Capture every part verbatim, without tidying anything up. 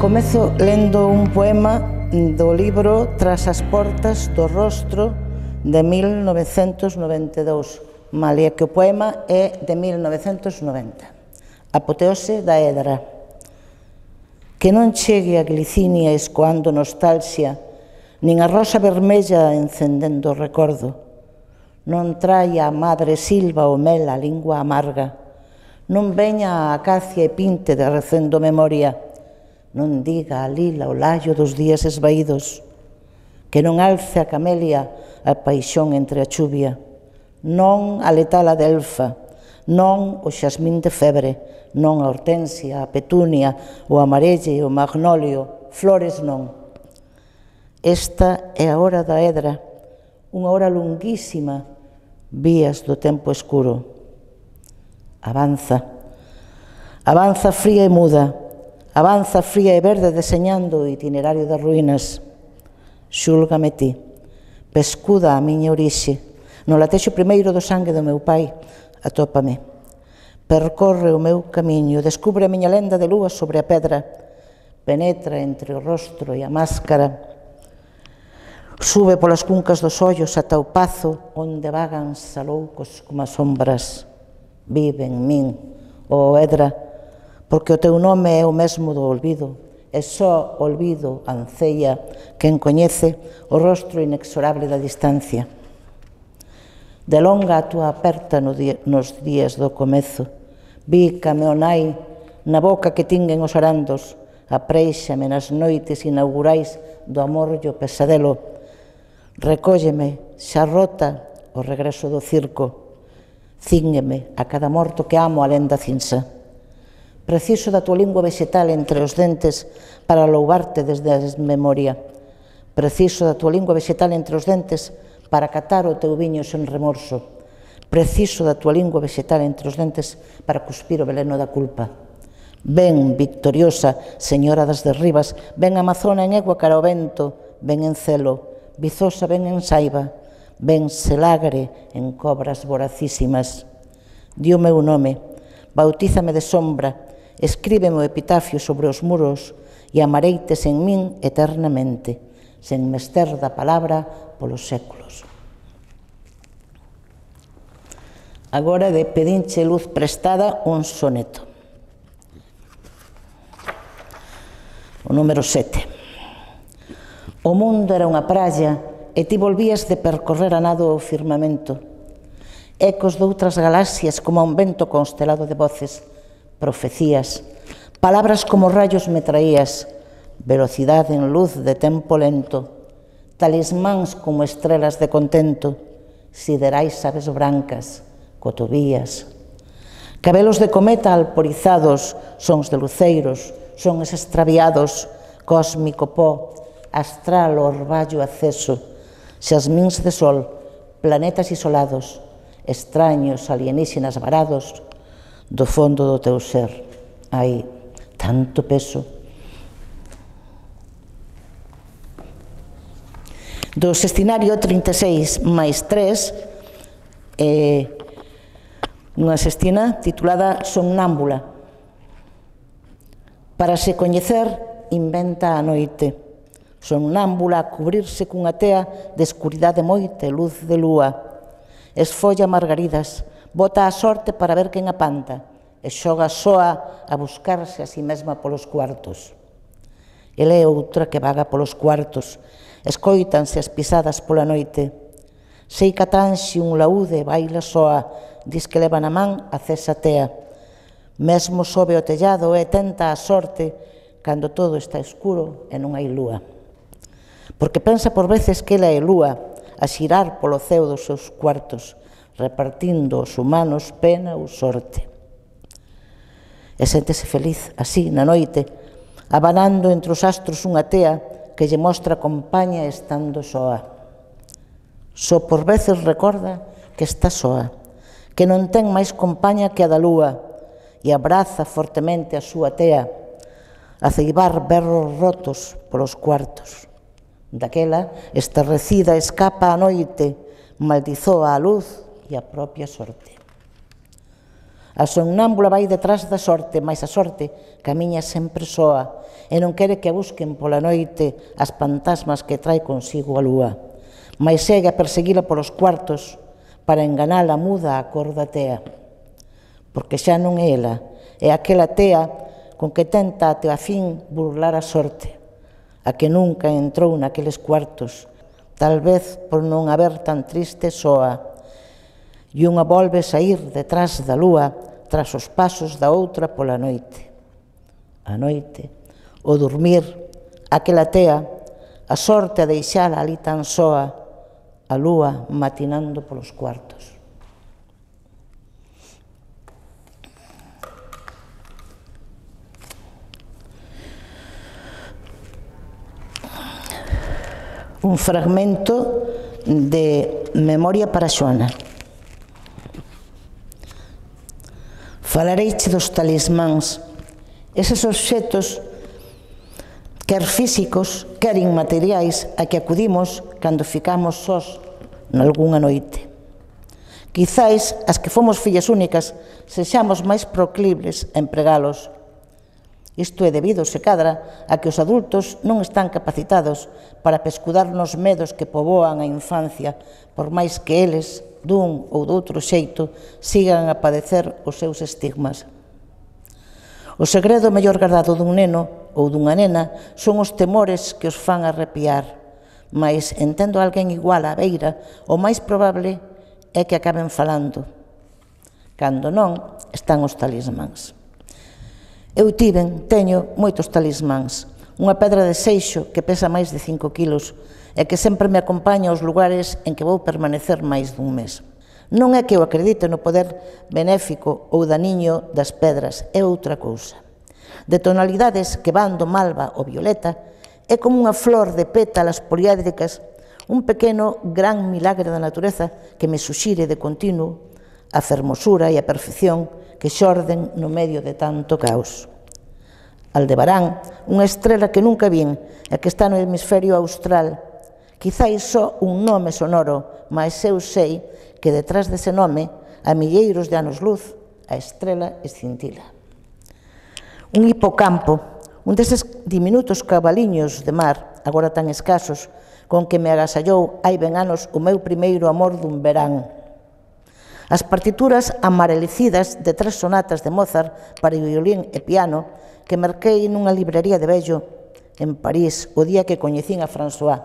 Comezo lendo un poema do libro Tras as portas do rostro de mil novecentos noventa e dous, malia que o poema é de mil novecentos noventa. Apoteose da Edra. Que non chegue a glicinia escoando nostalxia, nin a rosa vermella encendendo o recordo. Non traia a madre silva o mel a lingua amarga. Non veña a acacia e pinte de recendo memoria. Non diga a lila o laio dos días esvaídos. Que non alce a camelia a paixón entre a chuvia. Non a letala delfa, non o xasmín de febre, non a hortensia, a petunia, o amarelle, o magnolio, flores non. Esta é a hora da Edra, unha hora longuísima, vías do tempo escuro. Avanza, avanza fría e muda, avanza fría e verde deseñando o itinerario das ruínas. Xúlgame ti, pescuda a miña orixe, no latexo primeiro do sangue do meu pai, atópame. Percorre o meu camiño, descubre a miña lenda de lúa sobre a pedra, penetra entre o rostro e a máscara, sube polas cuncas dos ollos ata o pazo onde vagan saloucos como as sombras. Vive en min, ó Edra, porque o teu nome é o mesmo do olvido, e só olvido anceia quen coñece o rostro inexorable da distancia. Delonga a túa aperta nos días do comezo, bícame o nai na boca que tinguen os arandos, apréixame nas noites inaugurais do amor e o pesadelo, recólleme, xa rota, o regreso do circo, cíngueme a cada morto que amo a lenda cinza. Preciso da tua lingua vegetal entre os dentes para louvarte desde a desmemoria. Preciso da tua lingua vegetal entre os dentes para catar o teu viño sen remorso. Preciso da tua lingua vegetal entre os dentes para cuspir o veleno da culpa. Ven, victoriosa, señora das derribas, ven amazona en egua cara ao vento, ven en celo, vizosa ven en saiba, ven selagre en cobras voracísimas. Di o meu nome, bautízame de sombra, escríbeme o epitafio sobre os muros e amareites en min eternamente, sen mester da palabra polos séculos. Agora de Pedinche Luz Prestada, un soneto. O número sete. O mundo era unha praia e ti volvías de percorrer a nado o firmamento. Ecos doutras galaxias como a un vento constelado de voces, profecías, palabras como rayos me traías, velocidade en luz de tempo lento, talismáns como estrelas de contento, siderais aves brancas, cotovías, cabelos de cometa alporizados, sons de luceiros, sons extraviados, cósmico pó, astral orballo aceso, xasmíns de sol, planetas isolados, extraños alienígenas varados, do fondo do teu ser. Hai tanto peso. Do sextinario trinta e seis máis tres, eh, unha sextina titulada Somnámbula. Para se coñecer, inventa a noite. Somnámbula a cubrirse cunha tea de escuridade moita e luz de lúa. Esfolla margaridas, bota a sorte para ver quen apanta e xoga soa a buscarse a si mesma polos cuartos. Ela é outra que vaga polos cuartos, escoítanse as pisadas pola noite. Sei catanxe un laúde, baila soa, dis que leva na man a cesa tea. Mesmo sobe o tellado e tenta a sorte cando todo está escuro e non hai lúa. Porque pensa por veces que ela é lúa, a xirar polo ceo dos seus cuartos, repartindo aos humanos pena ou sorte. E séntese feliz, así, na noite, abanando entre os astros unha tea que lle mostra compaña estando soa. Só por veces recorda que está soa, que non ten máis compaña que a da lúa, e abraza fortemente a súa tea, a ceibar berros rotos polos cuartos. Daquela, estarrecida, escapa a noite, maldizoa a luz e a propia sorte. A somnámbula vai detrás da sorte, mais a sorte camiña sempre soa e non quere que a busquen pola noite as fantasmas que trae consigo a lúa, mais segue a perseguila polos cuartos para enganala muda a cor da tea, porque xa non é ela, é aquela tea con que tenta até a fin burlar a sorte, a que nunca entrou naqueles cuartos, tal vez por non haber tan triste soa, e unha volve saír detrás da lúa tras os pasos da outra pola noite. A noite, o dormir, aquela tea, a sorte a deixala ali tan soa, a lúa matinando polos cuartos. Un fragmento de Memoria para Xoana. Falareiche dos talismáns, eses obxetos, quer físicos, quer inmateriais, a que acudimos cando ficamos sós nalgunha noite. Quizáis, as que fomos fillas únicas, sexamos máis proclibles a empregalos. Isto é debido, se cadra, a que os adultos non están capacitados para pescudar nos medos que poboan a infancia, por máis que eles, dun ou doutro xeito, sigan a padecer os seus estigmas. O segredo mellor guardado dun neno ou dunha nena son os temores que os fan arrepiar, mas, entendo alguén igual á beira, o máis probable é que acaben falando. Cando non, están os talismáns. Eu tiven, teño, moitos talismáns. Unha pedra de seixo que pesa máis de cinco quilos e que sempre me acompaña aos lugares en que vou permanecer máis dun mes. Non é que eu acredite no poder benéfico ou daniño das pedras, é outra cousa. De tonalidades que van do malva ao violeta, é como unha flor de pétalas poliédricas, un pequeno gran milagre da natureza que me suxire de continuo a fermosura e a perfección que xorden no medio de tanto caos. Aldebarán, unha estrela que nunca vin e que está no hemisferio austral, quizáis só un nome sonoro, mas eu sei que detrás dese nome, a milleiros de anos luz, a estrela escintila. Un hipocampo, un deses diminutos cabaliños de mar, agora tan escasos, con que me agasallou hai ben anos o meu primeiro amor dun verán. As partituras amarelecidas de tres sonatas de Mozart para violín e piano que merquei nunha librería de vello en París o día que coñecín a François.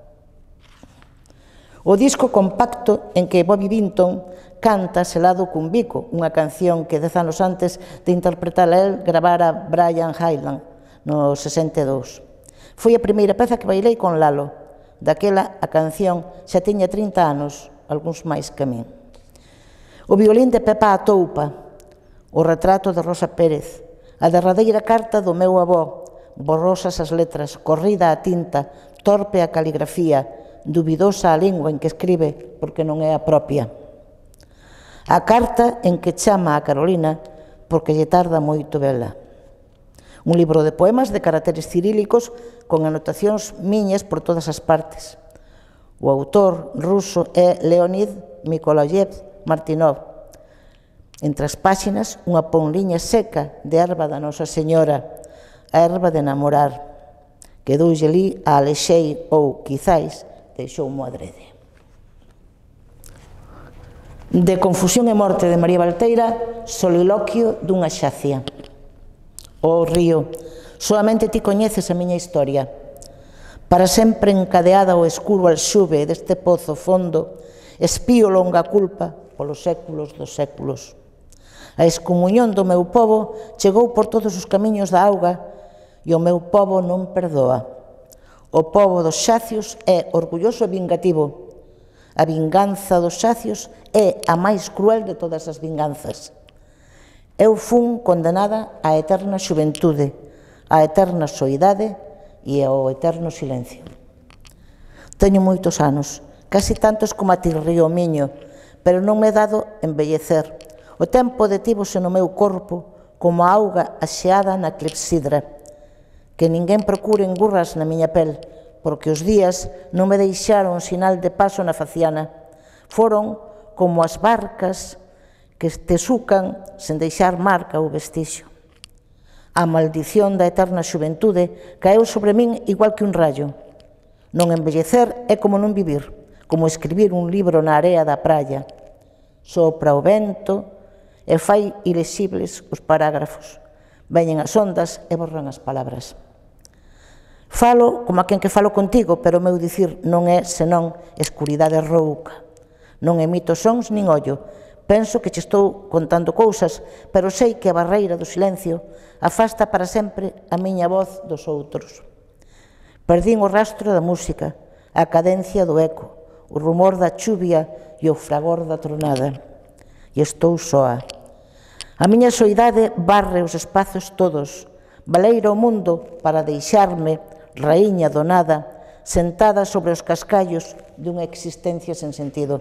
O disco compacto en que Bobby Vinton canta Selado cun bico, unha canción que dez anos antes de interpretala el gravara Brian Hyland no sesenta e dous. Foi a primeira peza que bailei con Lalo. Daquela a canción xa tiña trinta anos, algúns máis que a min. O violín de Pepa Atoupa, o retrato de Rosa Pérez, a derradeira carta do meu avó, borrosas as letras, corrida a tinta, torpe a caligrafía, dubidosa a lingua en que escribe porque non é a propia. A carta en que chama a Carolina porque lle tarda moito vela. Un libro de poemas de caracteres cirílicos con anotacións miñas por todas as partes. O autor ruso é Leonid Nikolayev Martynov. Entre as páxinas, unha ponliña seca de erva da Nosa Señora, a erva de namorar, que doulle li a Alexei ou, quizáis, deixou-mo adrede. De Confusión e morte de María Valteira, soliloquio dunha xacia. Oh río, solamente ti coñeces a miña historia. Para sempre encadeada ao escuro alxube deste pozo fondo, espío longa culpa polos séculos dos séculos. A excomuñón do meu pobo chegou por todos os camiños da auga e o meu pobo non perdoa. O pobo dos xacios é orgulloso e vingativo. A vinganza dos xacios é a máis cruel de todas as vinganzas. Eu fun condenada á eterna xuventude, á eterna soidade e ao eterno silencio. Teño moitos anos, casi tantos como a ti, río miño, pero non me he dado envellecer. O tempo detívose no meu corpo como a auga axeada na clepsidra. Que ninguén procure engurras na miña pel, porque os días non me deixaron sinal de paso na faciana. Foron como as barcas que te sucan sen deixar marca ou vestixo. A maldición da eterna xuventude caeu sobre min igual que un rayo. Non envellecer é como non vivir, como escribir un libro na area da praia. Sopra o vento e fai ilexibles os parágrafos. Veñen as ondas e borran as palabras. Falo como a quen que falo contigo, pero o meu dicir non é senón escuridade rouca. Non emito sons nin ollo. Penso que che estou contando cousas, pero sei que a barreira do silencio afasta para sempre a miña voz dos outros. Perdín o rastro da música, a cadencia do eco, o rumor da chuvia e o fragor da tronada. E estou soa. A miña soidade barre os espazos todos, baleira o mundo para deixarme, raíña do nada, sentada sobre os cascallos dunha existencia sen sentido.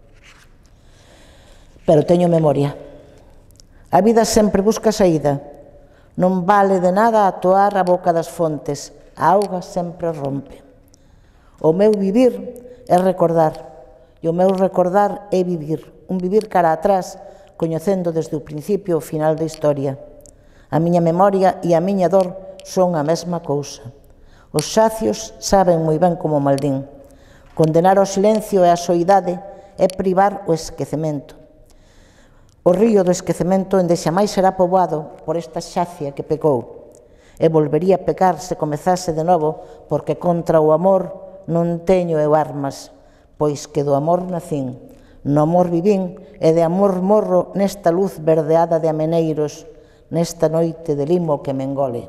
Pero teño memoria. A vida sempre busca saída. Non vale de nada atoar a boca das fontes, a auga sempre rompe. O meu vivir é recordar, e o meu recordar é vivir, un vivir cara atrás, coñecendo desde o principio o final da historia. A miña memoria e a miña dor son a mesma cousa. Os xacios saben moi ben como maldín. Condenar ao silencio e a soidade é privar o esquecemento. O río do esquecemento onde xamais será poboado por esta xacia que pecou, e volvería a pecar se comezase de novo, porque contra o amor non teño eu armas, pois que do amor nacín, no amor vivín, e de amor morro nesta luz verdeada de ameneiros, nesta noite de limo que me engole.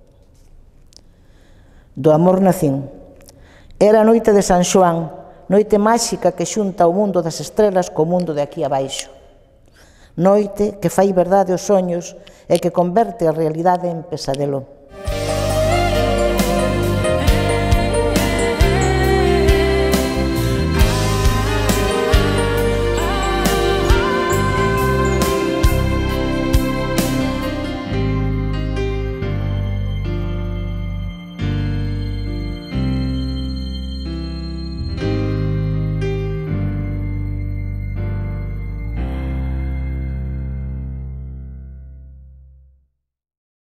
Do amor nacín. Era a noite de San Xoán, noite máxica que xunta o mundo das estrelas co mundo de aquí abaixo. Noite que fai verdade os soños e que converte a realidade en pesadelo.